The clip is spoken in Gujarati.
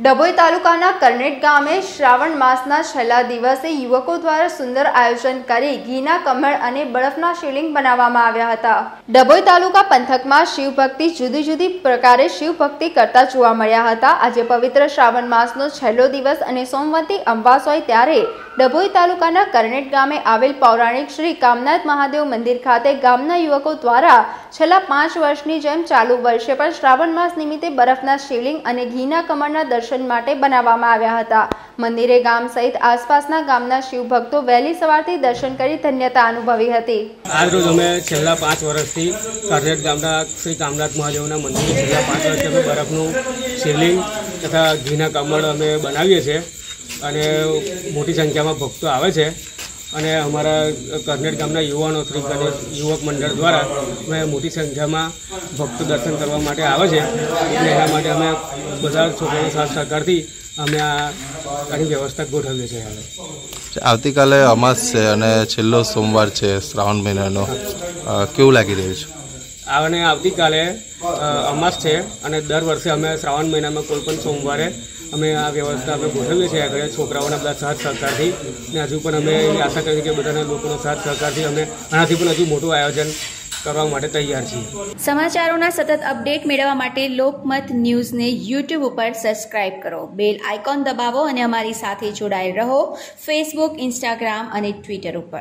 ડભોઈ તાલુકાના કરનેટ ગામે શ્રાવણ માસના છેલ્લા દિવસે યુવકો દ્વારા સુંદર આયોજન કરી ઘીના કમળ અને બરફના શિવલિંગ બનાવવામાં આવ્યા હતા। ડભોઈ તાલુકા પંથકમાં શિવભક્તિ જુદી જુદી પ્રકારે શિવભક્તિ કરતા જોવા મળ્યા હતા। આજે પવિત્ર શ્રાવણ માસનો છેલ્લો દિવસ અને સોમવતી અમાસ હોય ત્યારે ડભોઈ તાલુકાના કરનેટ ગામે આવેલ પૌરાણિક શ્રી કામનાથ મહાદેવ મંદિર ખાતે ગામના યુવકો દ્વારા છેલ્લા 5 વર્ષની જેમ ચાલુ વર્ષે પણ શ્રાવણ માસ નિમિત્તે બરફના શિવલિંગ અને ઘીના કમળના દર્શન માટે બનાવવામાં આવ્યા હતા। મંદિરે ગામ સહિત આસપાસના ગામના શિવભક્તો વહેલી સવારથી દર્શન કરી ધન્યતા અનુભવી હતી। આજ રોજ અમે છેલ્લા 5 વર્ષથી કરનેટ ગામના શ્રી કામનાથ મહાદેવના મંદિરે છેલ્લા 5 વર્ષથી અમે બરફનું શિવલિંગ તથા ઘીના કમળ અમે બનાવીએ છીએ અને મોટી સંખ્યામાં ભક્તો આવે છે અને અમારા કરનેટ ગામના યુવાનો શ્રી ગણેશ યુવક મંડળ દ્વારા અમે મોટી સંખ્યામાં ભક્તો દર્શન કરવા માટે આવે છે અને એના માટે અમે બધા છોકરાઓના સાથ સહકારથી અમે આની વ્યવસ્થા ગોઠવીએ છીએ। આવતીકાલે અમાસ છે અને છેલ્લો સોમવાર છે શ્રાવણ મહિનાનો, કેવું લાગી રહ્યું છે? અને આવતીકાલે અમાસ છે અને દર વર્ષે અમે શ્રાવણ મહિનામાં કોઈ પણ સોમવારે અમે આ વ્યવસ્થા અમે ગોઠવીએ છીએ આગળ છોકરાઓના બધા સાથ સહકારથી ને હજુ પણ અમે એવી આશા કરીએ કે બધાના લોકોનો સાથ સહકારથી અમે આનાથી પણ હજુ મોટું આયોજન કરવા માટે તૈયાર છીએ। સમાચારોના સતત અપડેટ મેળવવા માટે લોકમત ન્યૂઝને યુટ્યુબ ઉપર સબસ્ક્રાઇબ કરો, બેલ આઇકોન દબાવો અને અમારી સાથે જોડાયેલ રહો ફેસબુક, ઇન્સ્ટાગ્રામ અને ટ્વિટર ઉપર।